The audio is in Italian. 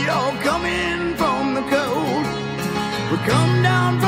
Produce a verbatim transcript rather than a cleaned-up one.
you're coming from the cold. We come down from